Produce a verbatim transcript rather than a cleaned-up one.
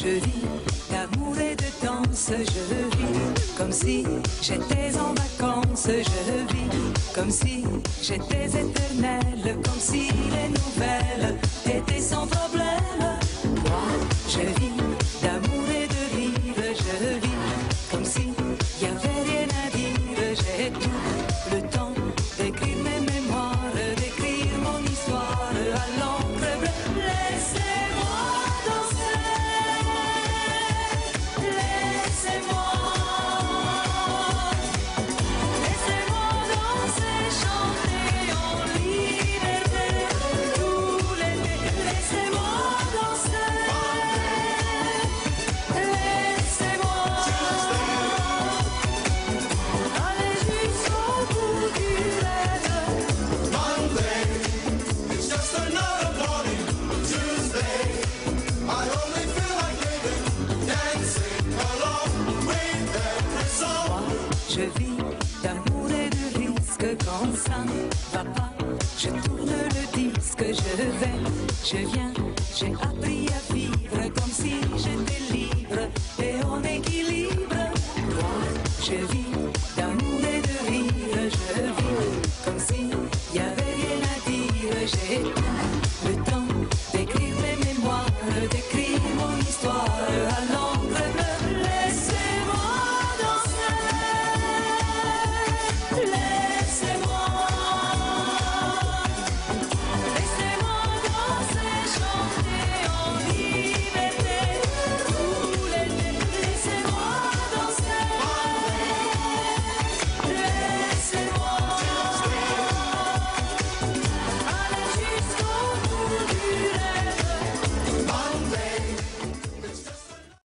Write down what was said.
Je vis d'amour et de danse, je vis comme si j'étais en vacances, je vis comme si j'étais éternelle, comme si les nouvelles étaient sans problème. Moi, je vis d'amour et de rire, je vis comme si y avait rien à dire. J'ai tout le temps d'écrire mes mémoires, d'écrire mon histoire à l'encre bleue. Laissez-moi danser, laissez-moi, laissez-moi danser, chanter en liberté tout l'été. Laissez-moi danser, laissez-moi aller jusqu'au bout du rêve. Monday, it's just another morning. Tuesday, I only feel like living, dancing along with every song. Je vis d'amour et de risque, quand ça ne va pas, je tourne le disque, je vais, je viens, j'ai appris à vivre comme si j'étais libre.